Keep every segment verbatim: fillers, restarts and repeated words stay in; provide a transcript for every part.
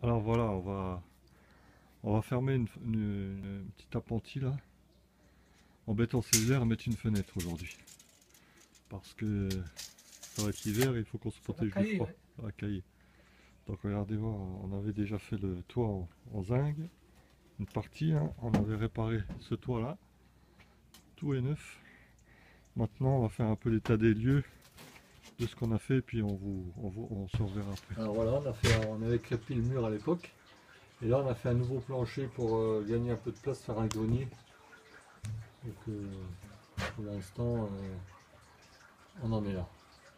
Alors voilà, on va, on va fermer une, une- une petite appentis là, en béton cellulaire et mettre une fenêtre aujourd'hui. Parce que ça va être l'hiver et il faut qu'on se Ça va protège du cailler, froid. ouais. Ça va cailler. Donc regardez voir, on avait déjà fait le toit en, en zinc, une partie, hein. On avait réparé ce toit là, tout est neuf. Maintenant on va faire un peu l'état des lieux de ce qu'on a fait, puis on vous, on vous on se reverra après. Alors voilà, on a fait, on avait crépi le mur à l'époque, et là on a fait un nouveau plancher pour euh, gagner un peu de place, faire un grenier. Donc euh, pour l'instant euh, on en est là.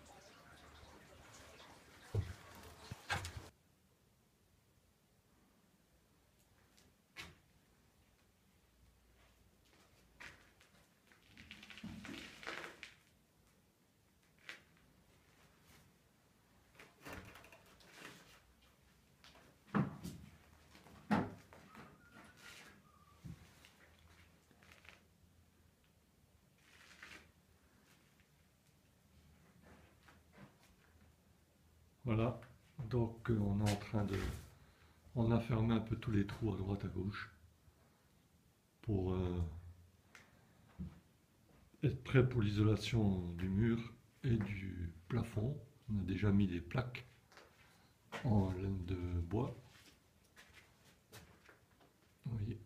Voilà, donc euh, on est en train de... On a fermé un peu tous les trous à droite à gauche pour euh, être prêt pour l'isolation du mur et du plafond. On a déjà mis des plaques en laine de bois. Vous voyez.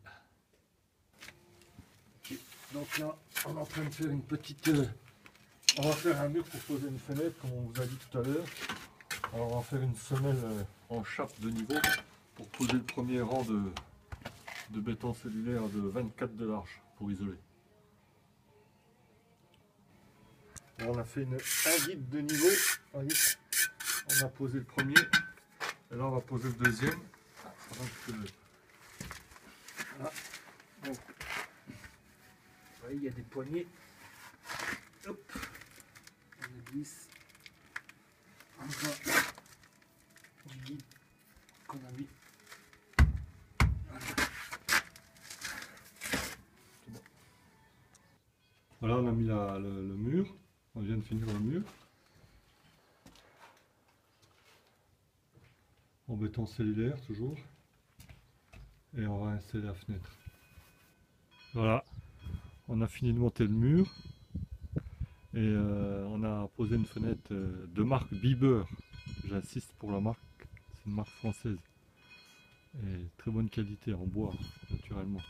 Donc là, on est en train de faire une petite... euh, on va faire un mur pour poser une fenêtre, comme on vous a dit tout à l'heure. Alors on va faire une semelle euh, en chape de niveau pour poser le premier rang de, de béton cellulaire de vingt-quatre de large pour isoler. Alors on a fait une, un guide de niveau, voyez. On a posé le premier, et là on va poser le deuxième. Donc, euh, voilà. Donc, vous voyez, il y a des poignées. Hop, on glisse encore du guide qu'on a mis. Voilà. C'est bon. Voilà, on a mis la, le, le mur. On vient de finir le mur. En béton cellulaire toujours. Et on va installer la fenêtre. Voilà, on a fini de monter le mur. Et euh, on a posé une fenêtre euh, de marque Bieber. J'insiste pour la marque, c'est une marque française. Et très bonne qualité en bois, naturellement.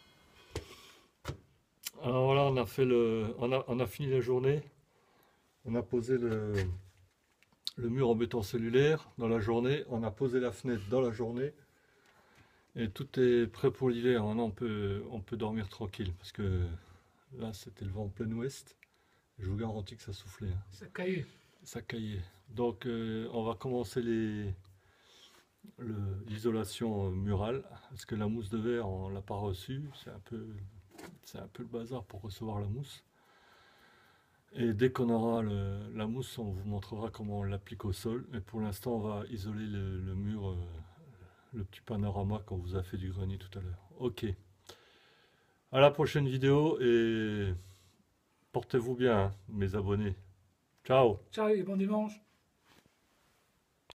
Alors voilà, on a fait le, on a, on a fini la journée. On a posé le, le mur en béton cellulaire dans la journée. On a posé la fenêtre dans la journée. Et tout est prêt pour l'hiver. Maintenant on peut, on peut dormir tranquille parce que là c'était le vent en plein ouest. Je vous garantis que ça soufflait, hein. Ça caillait. Ça caillait. Donc euh, on va commencer les l'isolation murale parce que la mousse de verre on l'a pas reçue. C'est un peu c'est un peu le bazar pour recevoir la mousse. Et dès qu'on aura le, la mousse, on vous montrera comment on l'applique au sol. Mais pour l'instant, on va isoler le, le mur, euh, le petit panorama qu'on vous a fait du grenier tout à l'heure. Ok. À la prochaine vidéo et portez-vous bien, hein, mes abonnés. Ciao. Ciao et bon dimanche.